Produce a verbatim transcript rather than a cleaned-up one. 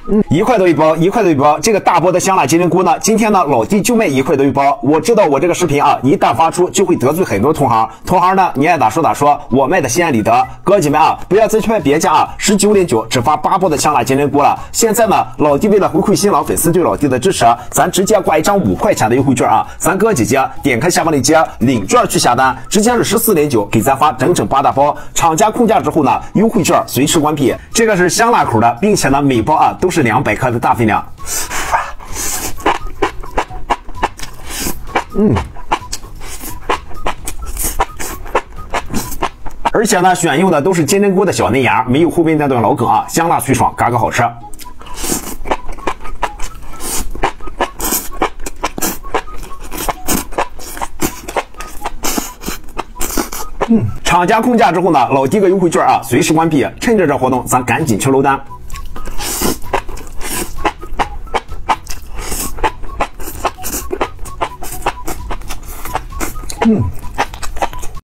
嗯，一块多一包，一块多一包。这个大波的香辣金针菇呢，今天呢老弟就卖一块多一包。我知道我这个视频啊，一旦发出就会得罪很多同行。同行呢，你爱咋说咋说，我卖的心安理得。哥姐们啊，不要再去卖别家啊，十九点九只发八包的香辣金针菇了。现在呢，老弟为了回馈新老粉丝对老弟的支持，咱直接挂一张五块钱的优惠券啊，咱哥姐姐点开下方链接领券去下单，直接是十四点九给咱发整整八大包。厂家控价之后呢，优惠券随时关闭。这个是香辣口的，并且呢每包啊都是两百克的大分量。嗯，而且呢，选用的都是金针菇的小嫩芽，没有后边那段老梗啊，香辣脆爽，嘎嘎好吃。嗯，厂家控价之后呢，老弟个优惠券啊，随时关闭，趁着这活动，咱赶紧去搂单。嗯。